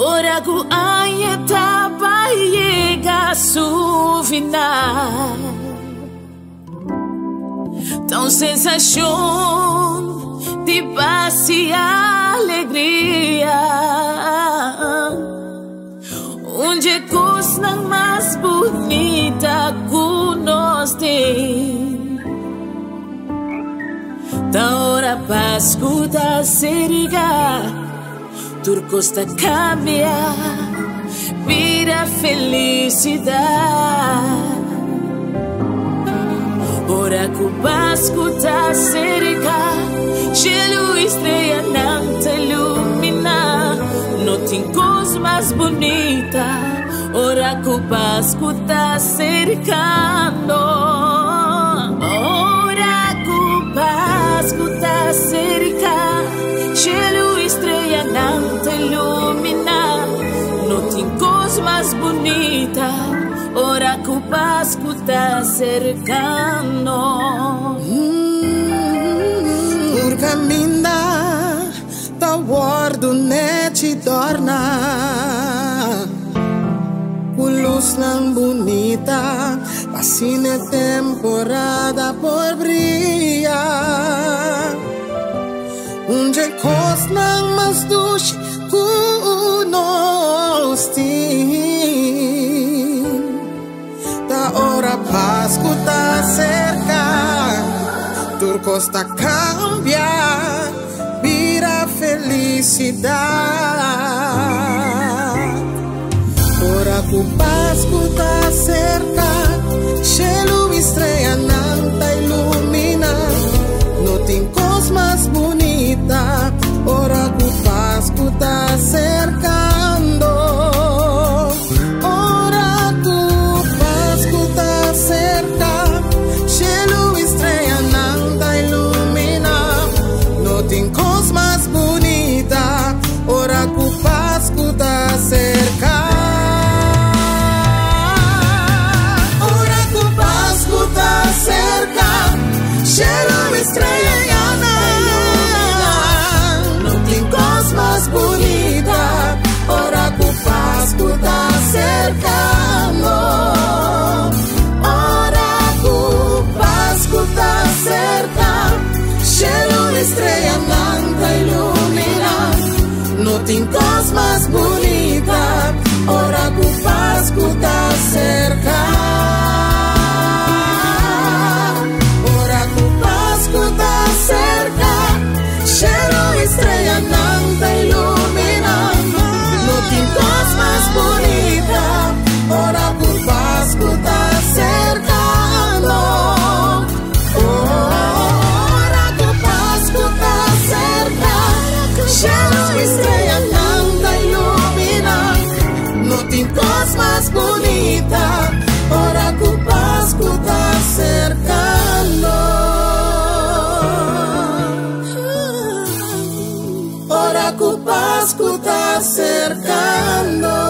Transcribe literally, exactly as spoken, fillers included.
Ora que a etapa llega a su final. Tão sensação de paz e alegria, onde é coisa mais bonita que nós temos. Da hora para escutar seriga, turcosta cambia, vira felicidade. Ora que o Basco tá cerca, gelo estreia não te ilumina. Não tem coisa mais bonita. Ora que o Basco tá cercando. Ora que o Basco tá cerca, gelo estreia não te ilumina. Não tem coisa mais bonita. Ora que o Basco tá cercando. mm, Por caminhar da guardo ne ci torna, com luz não bonita, passine temporada por brilhar. Onde costa não mais duche com nós ora Basco tá cerca, turcosta cambia, vira felicidade. Ora que o Basco tá cerca, gelo estreia não tá ilumina. Não tem coisa mais bonita. Ora que o Basco tá cercando. Tem coisa mais bonita. Ora que o Basco tá cerca. Ora que o Basco tá cerca, cheiro estreia não tá ilumina. Não tem coisa mais bonita. Ora que o Basco tá cercando. Ora que o Basco tá cerca, cheiro estreia coisa mais bonita. Ora que o Basco tá cercando. Ora que o Basco tá cercando.